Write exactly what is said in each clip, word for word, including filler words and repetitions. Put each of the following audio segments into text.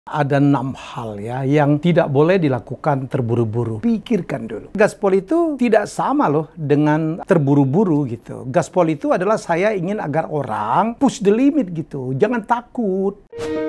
Ada enam hal ya yang tidak boleh dilakukan terburu-buru. Pikirkan dulu. Gaspol itu tidak sama loh dengan terburu-buru gitu. Gaspol itu adalah saya ingin agar orang push the limit gitu. Jangan takut.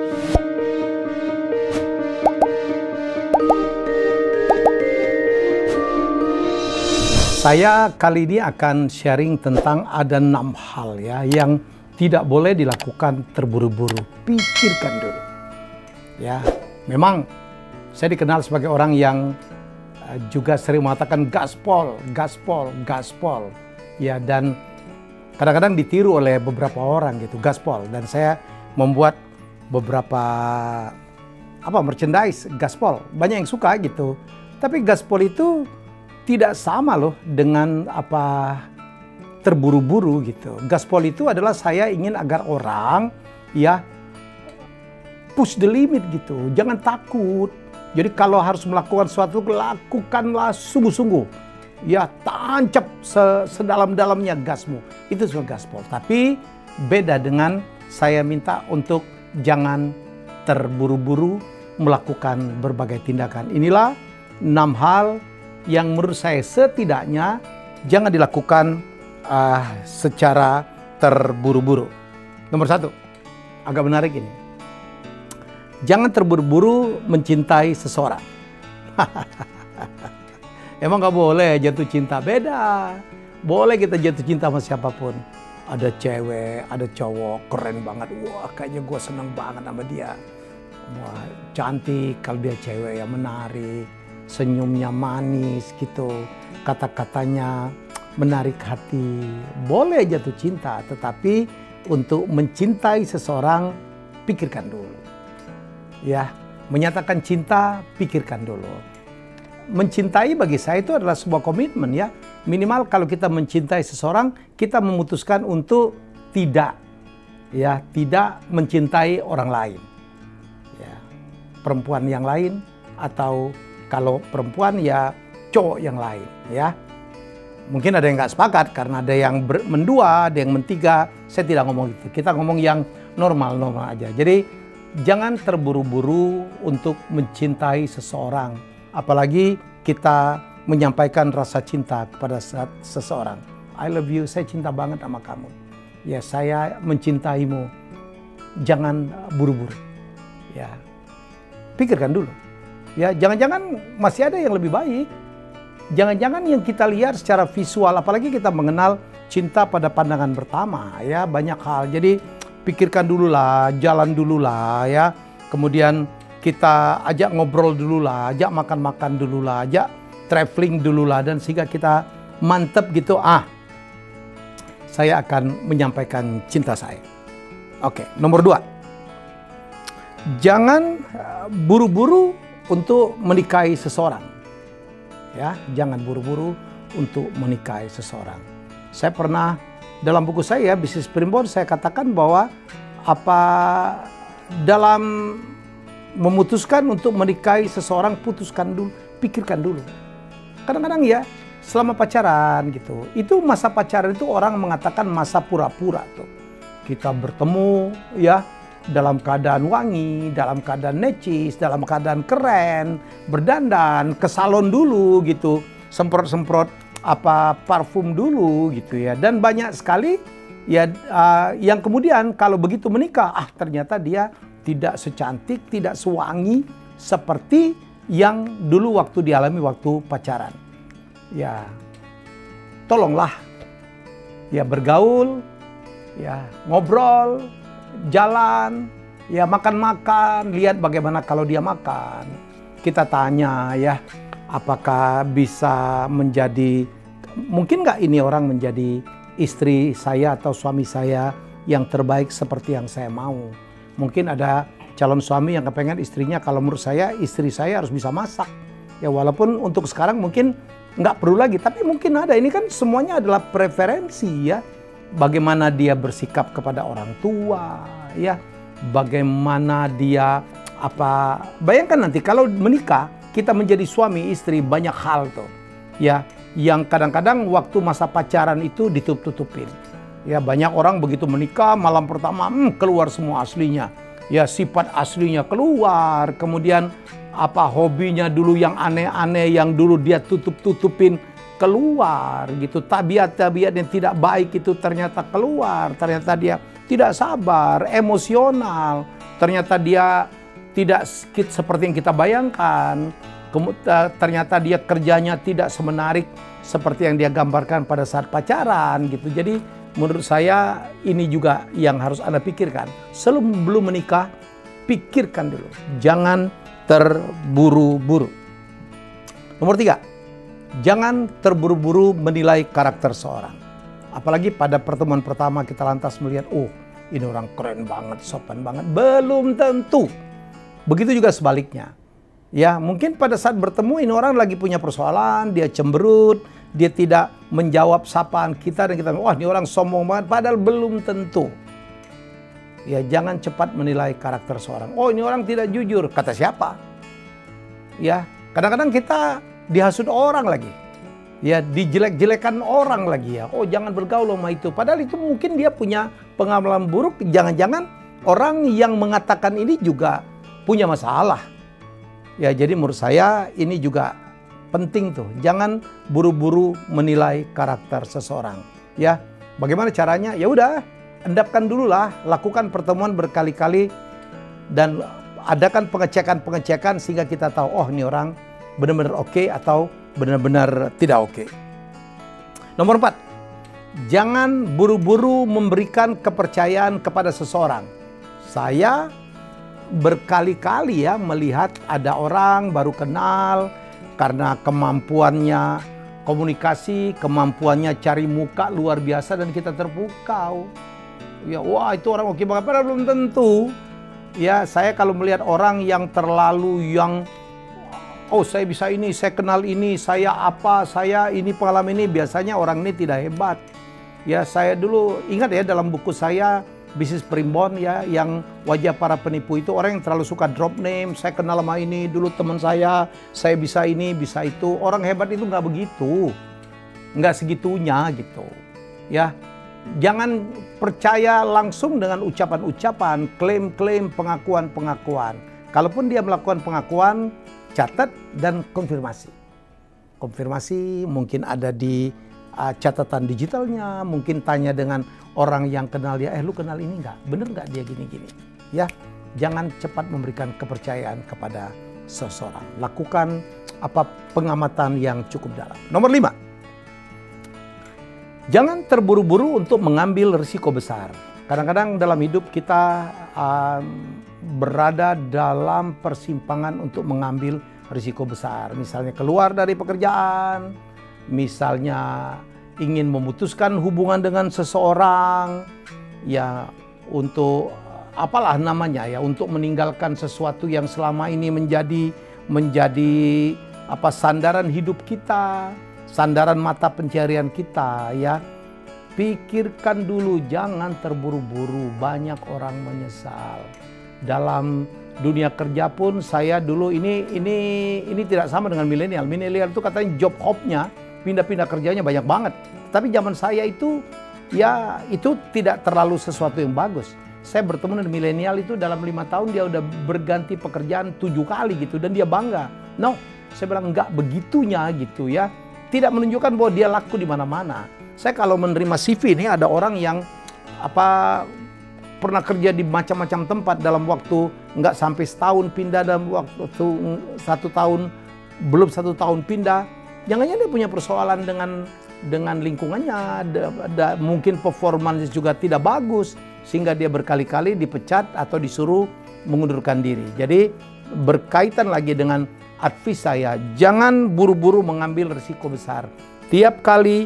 Saya kali ini akan sharing tentang ada enam hal ya yang tidak boleh dilakukan terburu-buru. Pikirkan dulu. Ya, memang saya dikenal sebagai orang yang uh, juga sering mengatakan gaspol, gaspol, gaspol. Ya, dan kadang-kadang ditiru oleh beberapa orang gitu, gaspol. Dan saya membuat beberapa apa merchandise gaspol. Banyak yang suka gitu. Tapi gaspol itu tidak sama loh dengan apa terburu-buru gitu. Gaspol itu adalah saya ingin agar orang ya push the limit gitu, jangan takut. Jadi kalau harus melakukan sesuatu, lakukanlah sungguh-sungguh. Ya, tancap sedalam-dalamnya gasmu. Itu semua gaspol. Tapi beda dengan saya minta untuk jangan terburu-buru melakukan berbagai tindakan. Inilah enam hal yang menurut saya setidaknya jangan dilakukan uh, secara terburu-buru. Nomor satu, agak menarik ini. Jangan terburu-buru mencintai seseorang. Emang gak boleh jatuh cinta? Beda. Boleh kita jatuh cinta sama siapapun. Ada cewek, ada cowok, keren banget. Wah, kayaknya gue seneng banget sama dia. Wah, cantik kalau dia cewek yang menarik. Senyumnya manis gitu. Kata-katanya menarik hati. Boleh jatuh cinta, tetapi untuk mencintai seseorang, pikirkan dulu. Ya, menyatakan cinta, pikirkan dulu. Mencintai bagi saya itu adalah sebuah komitmen ya. Minimal kalau kita mencintai seseorang, kita memutuskan untuk tidak ya, tidak mencintai orang lain. Ya, perempuan yang lain atau kalau perempuan ya cowok yang lain ya. Mungkin ada yang nggak sepakat karena ada yang ber, mendua, ada yang mentiga. Saya tidak ngomong itu. Kita ngomong yang normal-normal aja. Jadi jangan terburu-buru untuk mencintai seseorang. Apalagi kita menyampaikan rasa cinta kepada seseorang. I love you, saya cinta banget sama kamu. Ya, saya mencintaimu. Jangan buru-buru. Ya, pikirkan dulu. Ya, jangan-jangan masih ada yang lebih baik. Jangan-jangan yang kita lihat secara visual, apalagi kita mengenal cinta pada pandangan pertama. Ya, banyak hal. Jadi pikirkan dulu lah, jalan dulu lah ya. Kemudian kita ajak ngobrol dulu lah, ajak makan-makan dulu lah, ajak traveling dulu lah. Dan sehingga kita mantep gitu, ah saya akan menyampaikan cinta saya. Oke, nomor dua. Jangan buru-buru untuk menikahi seseorang. Ya, jangan buru-buru untuk menikahi seseorang. Saya pernah dalam buku saya, Bisnis Primbon, saya katakan bahwa apa dalam memutuskan untuk menikahi seseorang, putuskan dulu, pikirkan dulu. Kadang-kadang ya, selama pacaran gitu, itu masa pacaran itu orang mengatakan masa pura-pura tuh. Kita bertemu ya, dalam keadaan wangi, dalam keadaan necis, dalam keadaan keren, berdandan, ke salon dulu gitu, semprot-semprot apa parfum dulu gitu ya, dan banyak sekali ya uh, yang kemudian kalau begitu menikah, ah ternyata dia tidak secantik, tidak sewangi seperti yang dulu waktu dialami waktu pacaran. Ya, tolonglah ya bergaul, ya ngobrol, jalan, ya makan-makan, lihat bagaimana kalau dia makan. Kita tanya ya, apakah bisa menjadi, mungkin nggak ini orang menjadi istri saya atau suami saya yang terbaik seperti yang saya mau. Mungkin ada calon suami yang kepengen istrinya, kalau menurut saya istri saya harus bisa masak. Ya walaupun untuk sekarang mungkin nggak perlu lagi, tapi mungkin ada. Ini kan semuanya adalah preferensi ya. Bagaimana dia bersikap kepada orang tua, ya. Bagaimana dia apa? Bayangkan nanti kalau menikah, kita menjadi suami istri, banyak hal tuh ya yang kadang-kadang waktu masa pacaran itu ditutup-tutupin. Ya, banyak orang begitu menikah malam pertama hmm, keluar semua aslinya. ya sifat aslinya keluar, kemudian apa hobinya dulu yang aneh-aneh yang dulu dia tutup-tutupin keluar gitu. Tabiat-tabiat yang tidak baik itu ternyata keluar, ternyata dia tidak sabar, emosional, ternyata dia tidak seperti yang kita bayangkan. Ternyata dia kerjanya tidak semenarik seperti yang dia gambarkan pada saat pacaran gitu. Jadi menurut saya ini juga yang harus Anda pikirkan. Sebelum menikah, pikirkan dulu. Jangan terburu-buru. Nomor tiga, jangan terburu-buru menilai karakter seorang. Apalagi pada pertemuan pertama kita lantas melihat, oh ini orang keren banget, sopan banget. Belum tentu. Begitu juga sebaliknya. Ya, mungkin pada saat bertemu ini orang lagi punya persoalan, dia cemberut, dia tidak menjawab sapaan kita dan kita, wah ini orang sombong banget, padahal belum tentu. Ya, jangan cepat menilai karakter seorang. Oh, ini orang tidak jujur, kata siapa? Ya, kadang-kadang kita dihasut orang lagi. Ya, dijelek-jelekan orang lagi ya. Oh, jangan bergaul sama itu. Padahal itu mungkin dia punya pengalaman buruk, jangan-jangan orang yang mengatakan ini juga punya masalah. Ya, jadi menurut saya ini juga penting tuh. Jangan buru-buru menilai karakter seseorang. Ya, bagaimana caranya? Ya udah, endapkan dulu lah, lakukan pertemuan berkali-kali dan adakan pengecekan-pengecekan sehingga kita tahu, oh ini orang benar-benar oke atau benar-benar tidak oke. Nomor empat, jangan buru-buru memberikan kepercayaan kepada seseorang. Saya berkali-kali ya melihat ada orang baru kenal karena kemampuannya komunikasi, kemampuannya cari muka luar biasa dan kita terpukau. Ya wah itu orang oke banget, padahal belum tentu. Ya saya kalau melihat orang yang terlalu yang oh saya bisa ini, saya kenal ini, saya apa, saya ini pengalaman ini, biasanya orang ini tidak hebat. Ya saya dulu ingat ya dalam buku saya Bisnis Primbon ya, yang wajah para penipu itu orang yang terlalu suka drop name. Saya kenal sama ini, dulu teman saya, saya bisa ini, bisa itu. Orang hebat itu nggak begitu, nggak segitunya gitu. Ya, jangan percaya langsung dengan ucapan-ucapan, klaim-klaim, pengakuan-pengakuan. Kalaupun dia melakukan pengakuan, catat dan konfirmasi. Konfirmasi mungkin ada di uh, catatan digitalnya, mungkin tanya dengan orang yang kenal dia, eh lu kenal ini nggak? Bener nggak dia gini-gini? Ya, jangan cepat memberikan kepercayaan kepada seseorang. Lakukan apa pengamatan yang cukup dalam. Nomor lima, jangan terburu-buru untuk mengambil risiko besar. Kadang-kadang dalam hidup kita um, berada dalam persimpangan untuk mengambil risiko besar. Misalnya keluar dari pekerjaan, misalnya ingin memutuskan hubungan dengan seseorang, ya untuk apalah namanya ya, untuk meninggalkan sesuatu yang selama ini menjadi menjadi apa sandaran hidup kita, sandaran mata pencarian kita ya. Pikirkan dulu, jangan terburu-buru, banyak orang menyesal. Dalam dunia kerja pun saya dulu ini ini ini tidak sama dengan milenial. Milenial itu katanya job hop-nya pindah-pindah kerjanya banyak banget. Tapi zaman saya itu ya itu tidak terlalu sesuatu yang bagus. Saya bertemu dengan milenial itu dalam lima tahun dia udah berganti pekerjaan tujuh kali gitu dan dia bangga. No, saya bilang enggak begitunya gitu ya. Tidak menunjukkan bahwa dia laku di mana-mana. Saya kalau menerima C V ini ada orang yang apa pernah kerja di macam-macam tempat dalam waktu nggak sampai setahun pindah, dalam waktu satu tahun belum satu tahun pindah. Jangan-jangan dia punya persoalan dengan dengan lingkungannya, da, da, mungkin performanya juga tidak bagus sehingga dia berkali-kali dipecat atau disuruh mengundurkan diri. Jadi berkaitan lagi dengan advice saya, jangan buru-buru mengambil risiko besar. Tiap kali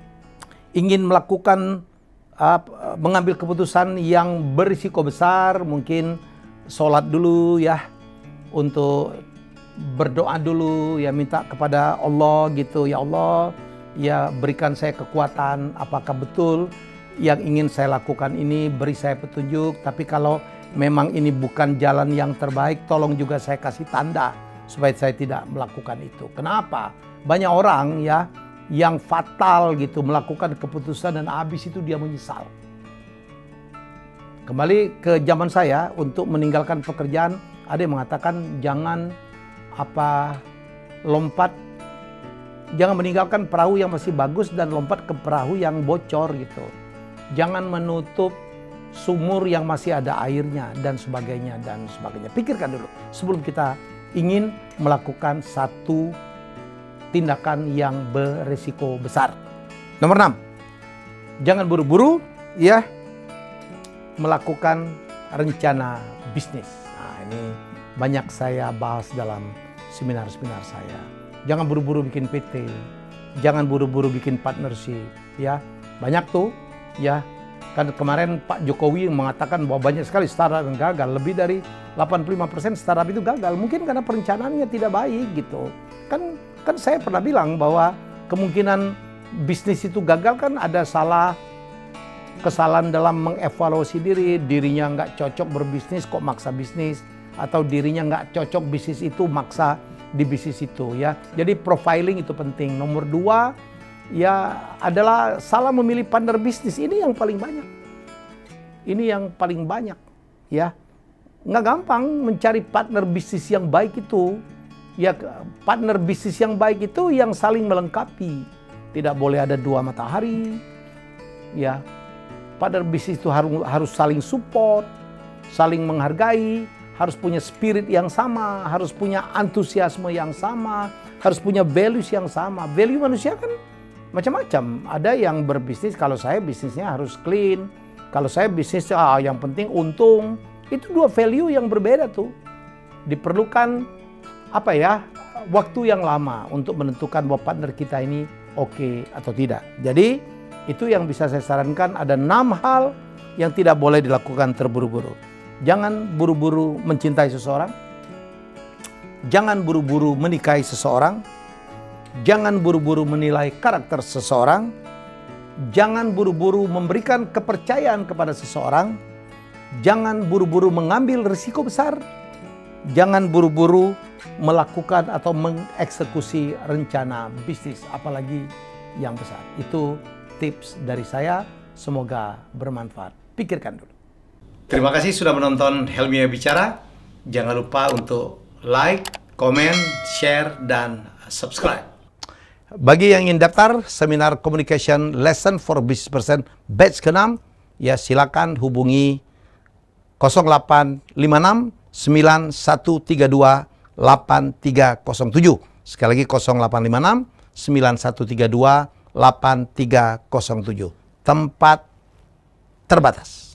ingin melakukan uh, mengambil keputusan yang berisiko besar, mungkin sholat dulu ya, untuk berdoa dulu ya, minta kepada Allah gitu, ya Allah ya berikan saya kekuatan, apakah betul yang ingin saya lakukan ini, beri saya petunjuk, tapi kalau memang ini bukan jalan yang terbaik, tolong juga saya kasih tanda supaya saya tidak melakukan itu. Kenapa? Banyak orang ya yang fatal gitu melakukan keputusan dan habis itu dia menyesal. Kembali ke zaman saya, untuk meninggalkan pekerjaan, ada yang mengatakan jangan apa lompat, jangan meninggalkan perahu yang masih bagus dan lompat ke perahu yang bocor gitu. Jangan menutup sumur yang masih ada airnya dan sebagainya dan sebagainya. Pikirkan dulu sebelum kita ingin melakukan satu tindakan yang berisiko besar. Nomor enam, jangan buru-buru ya melakukan rencana bisnis. Nah, ini banyak saya bahas dalam seminar-seminar saya. Jangan buru-buru bikin P T, jangan buru-buru bikin partnership, ya. Banyak tuh, ya. Kan kemarin Pak Jokowi mengatakan bahwa banyak sekali startup yang gagal, lebih dari delapan puluh lima persen startup itu gagal, mungkin karena perencanaannya tidak baik gitu. Kan kan saya pernah bilang bahwa kemungkinan bisnis itu gagal kan ada salah kesalahan dalam mengevaluasi diri, dirinya nggak cocok berbisnis kok maksa bisnis, atau dirinya nggak cocok bisnis itu maksa di bisnis itu ya. Jadi profiling itu penting. Nomor dua ya adalah salah memilih partner bisnis. Ini yang paling banyak. Ini yang paling banyak ya. Nggak gampang mencari partner bisnis yang baik itu. Ya partner bisnis yang baik itu yang saling melengkapi. Tidak boleh ada dua matahari. Ya. Partner bisnis itu harus, harus saling support, saling menghargai, harus punya spirit yang sama, harus punya antusiasme yang sama, harus punya values yang sama. Value manusia kan macam-macam. Ada yang berbisnis, kalau saya bisnisnya harus clean, kalau saya bisnis ah, yang penting untung. Itu dua value yang berbeda tuh. Diperlukan apa ya, waktu yang lama untuk menentukan bahwa partner kita ini oke okay atau tidak. Jadi itu yang bisa saya sarankan, ada enam hal yang tidak boleh dilakukan terburu-buru. Jangan buru-buru mencintai seseorang. Jangan buru-buru menikahi seseorang. Jangan buru-buru menilai karakter seseorang. Jangan buru-buru memberikan kepercayaan kepada seseorang. Jangan buru-buru mengambil risiko besar. Jangan buru-buru melakukan atau mengeksekusi rencana bisnis, apalagi yang besar. Itu tips dari saya, semoga bermanfaat. Pikirkan dulu. Terima kasih sudah menonton Helmia Bicara. Jangan lupa untuk like, komen, share, dan subscribe. Bagi yang ingin daftar seminar Communication Lesson for Business Person batch keenam, ya silakan hubungi nol delapan lima enam sembilan satu tiga dua delapan tiga nol tujuh. Sekali lagi nol delapan lima enam sembilan satu tiga dua delapan tiga nol tujuh. Tempat terbatas.